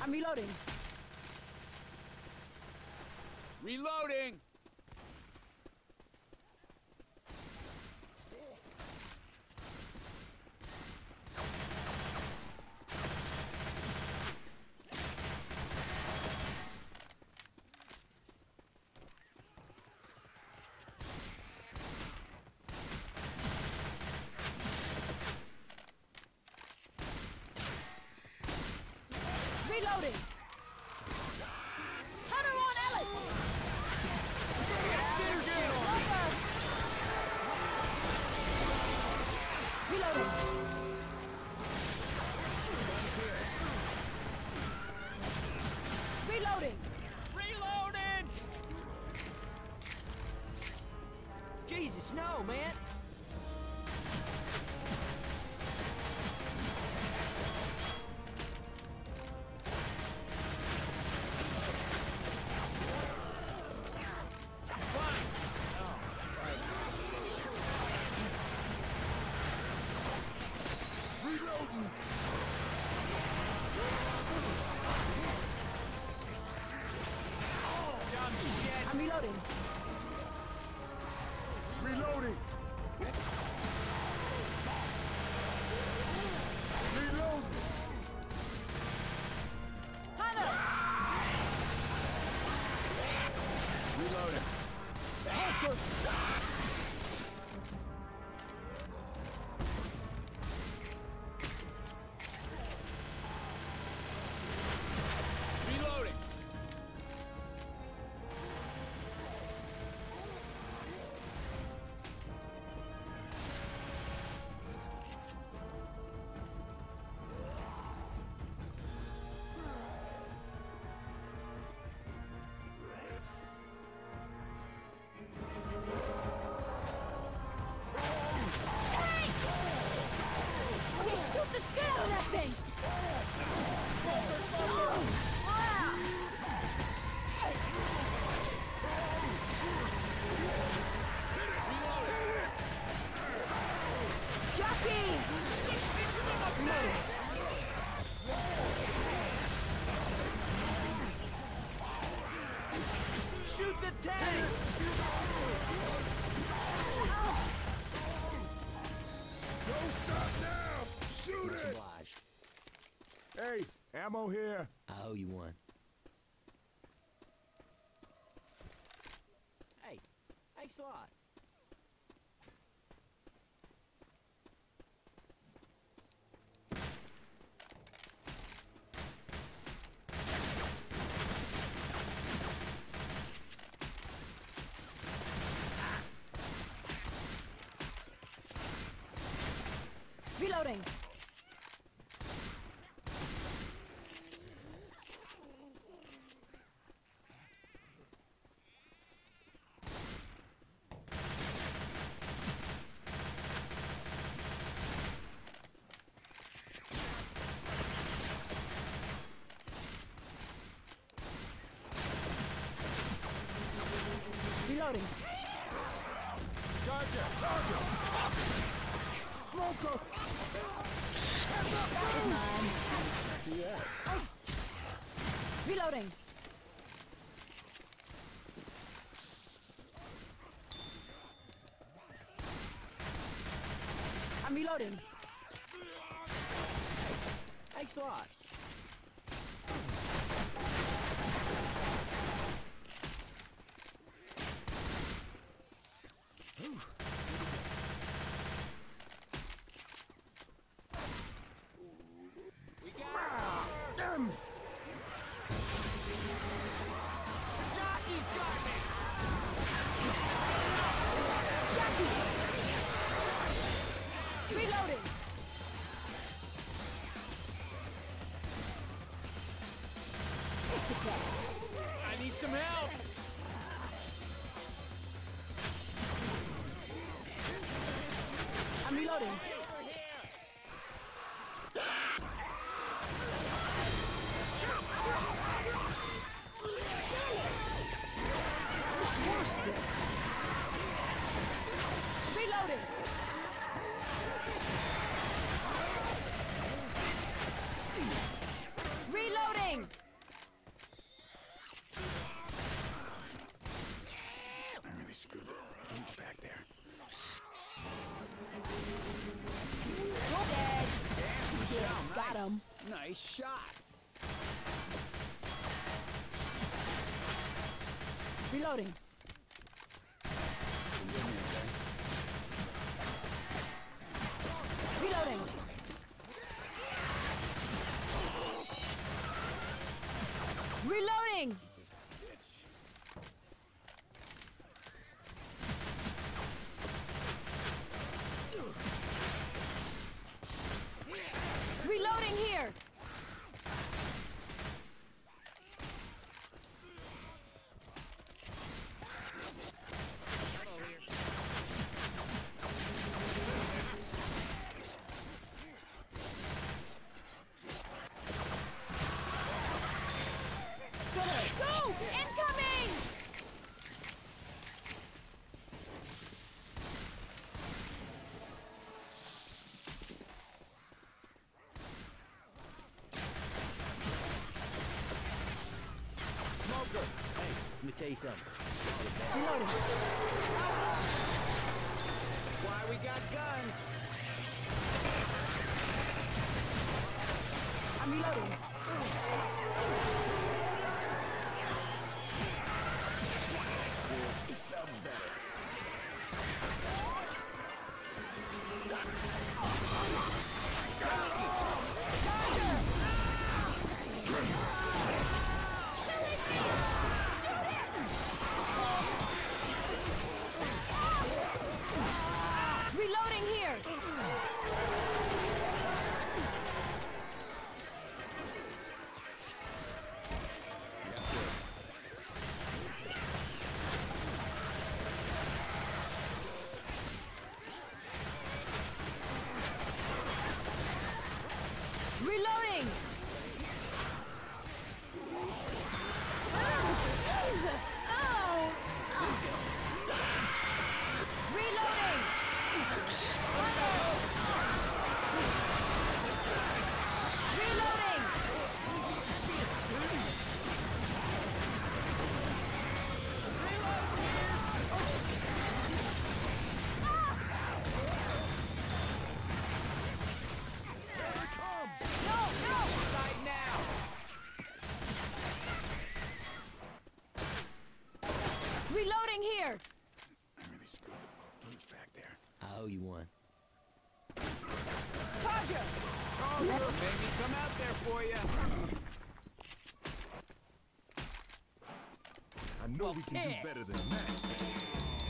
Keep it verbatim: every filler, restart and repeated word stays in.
I'm reloading. Reloading! Reloading! Hunter on Ellis! Reloading! Reloading! Reloading! Jesus, no, man! I'm reloading. Reloading! Reloading! Hunter! Reloading. Hunter! Reloading. We shoot the shit out of that thing! Oh, wow. Jockey! Shoot the tank! Don't stop now! Shoot it! Obliged. Hey, ammo here. I owe you one. Hey, thanks a lot. Reloading! Reloading! Charger! Charger! Smoker! Yeah. Reloading! I'm reloading. Thanks a lot. We got Damn! The jockey's got me! Reloading! I need some help! I'm reloading. Reloading! Reloading! Got him. Nice shot. Reloading. Reloading. Reloading. Reloading here. Go! Incoming! Smoker! Hey, let me tell you something. Reloading. Why we got guns? I'm reloading. Reloading here. Reloading. Oh, Jesus. Oh. Reloading. Reloading! No, no! Right now. Reloading here! I really screwed the boots back there. I owe you one. Charger! Oh, look, baby, come out there for you. I know we can do better than that.